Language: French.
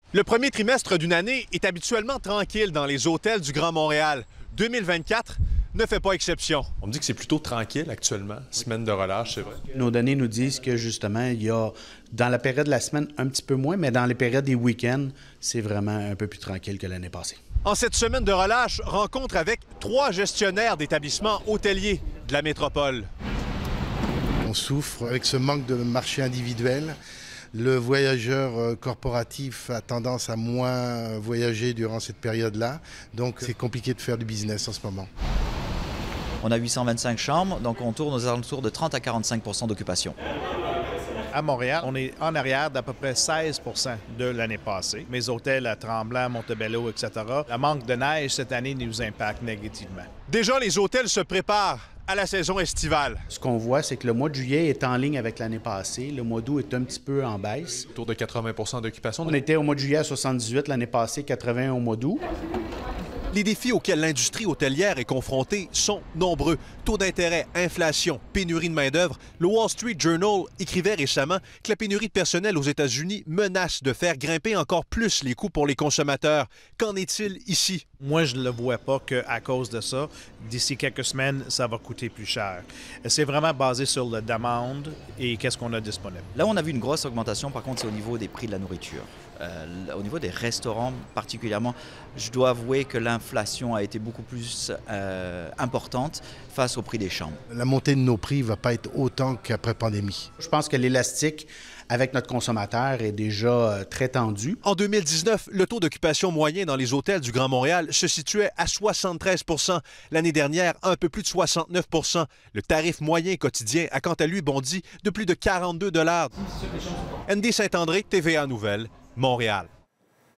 Le premier trimestre d'une année est habituellement tranquille dans les hôtels du Grand Montréal. 2024 ne fait pas exception. On me dit que c'est plutôt tranquille actuellement, semaine de relâche, c'est vrai. Nos données nous disent que justement, il y a dans la période de la semaine un petit peu moins, mais dans les périodes des week-ends, c'est vraiment un peu plus tranquille que l'année passée. En cette semaine de relâche, rencontre avec 3 gestionnaires d'établissements hôteliers de la métropole. On souffre avec ce manque de marché individuel. Le voyageur corporatif a tendance à moins voyager durant cette période-là, donc c'est compliqué de faire du business en ce moment. On a 825 chambres, donc on tourne aux alentours de 30 à 45 % d'occupation. À Montréal, on est en arrière d'à peu près 16 % de l'année passée. Mes hôtels à Tremblant, Montebello, etc. Le manque de neige cette année nous impacte négativement. Déjà, les hôtels se préparent à la saison estivale. Ce qu'on voit, c'est que le mois de juillet est en ligne avec l'année passée. Le mois d'août est un petit peu en baisse. Autour de 80 % d'occupation. On était au mois de juillet à 78, l'année passée 80 au mois d'août. Les défis auxquels l'industrie hôtelière est confrontée sont nombreux. Taux d'intérêt, inflation, pénurie de main-d'œuvre. Le Wall Street Journal écrivait récemment que la pénurie de personnel aux États-Unis menace de faire grimper encore plus les coûts pour les consommateurs. Qu'en est-il ici? Moi, je ne le vois pas qu'à cause de ça, d'ici quelques semaines, ça va coûter plus cher. C'est vraiment basé sur la demande et qu'est-ce qu'on a disponible. Là, on a vu une grosse augmentation, par contre, c'est au niveau des prix de la nourriture. Au niveau des restaurants particulièrement, je dois avouer que l'inflation a été beaucoup plus importante face au prix des chambres. La montée de nos prix ne va pas être autant qu'après pandémie. Je pense que l'élastique avec notre consommateur est déjà très tendu. En 2019, le taux d'occupation moyen dans les hôtels du Grand Montréal se situait à 73 %. L'année dernière, un peu plus de 69 %. Le tarif moyen quotidien a quant à lui bondi de plus de 42 $. Andy Saint-André, TVA Nouvelles, Montréal.